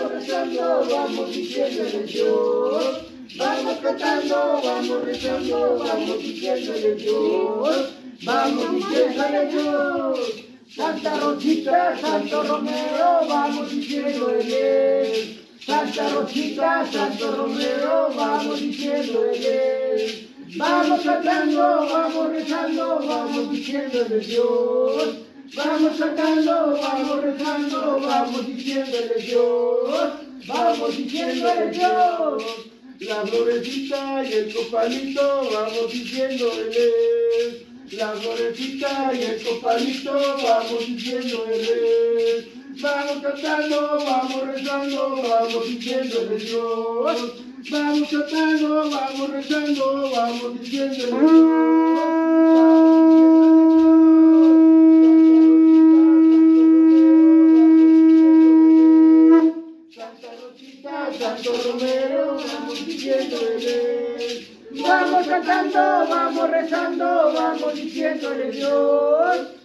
vamos rezando, vamos diciéndole Dios. Vamos cantando, vamos rezando, vamos diciéndole Dios. Vamos diciéndole Dios. Santa Rosita, Santo Romero, vamos diciéndole. Santa Rosita, Santo Romero, vamos diciéndole. Vamos cantando, vamos rezando, vamos diciéndole Dios. Vamos cantando, vamos rezando, vamos diciéndole Dios. Vamos diciéndole Dios. La florecita y el copalito, vamos diciéndole. La florecita y el copalito, vamos diciéndole. Vamos cantando, vamos rezando, vamos diciéndole Dios. Vamos cantando, vamos rezando, vamos diciéndole Dios. Santo Romero, vamos diciéndole. Vamos cantando, vamos rezando, vamos diciéndole Dios.